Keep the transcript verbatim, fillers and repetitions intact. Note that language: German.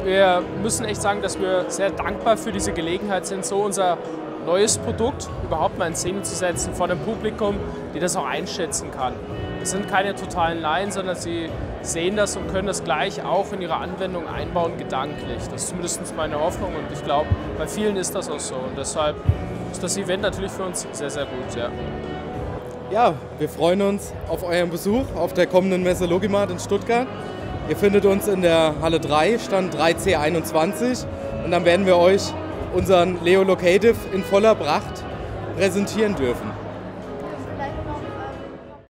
wir müssen echt sagen, dass wir sehr dankbar für diese Gelegenheit sind, so unser neues Produkt überhaupt mal in Szene zu setzen vor einem Publikum, die das auch einschätzen kann. Es sind keine totalen Laien, sondern sie sehen das und können das gleich auch in ihre Anwendung einbauen, gedanklich. Das ist zumindest meine Hoffnung und ich glaube, bei vielen ist das auch so. Und deshalb ist das Event natürlich für uns sehr, sehr gut. Ja, ja wir freuen uns auf euren Besuch auf der kommenden Messe Logimat in Stuttgart. Ihr findet uns in der Halle drei, Stand drei C einundzwanzig, und dann werden wir euch unseren Leo Locative in voller Pracht präsentieren dürfen.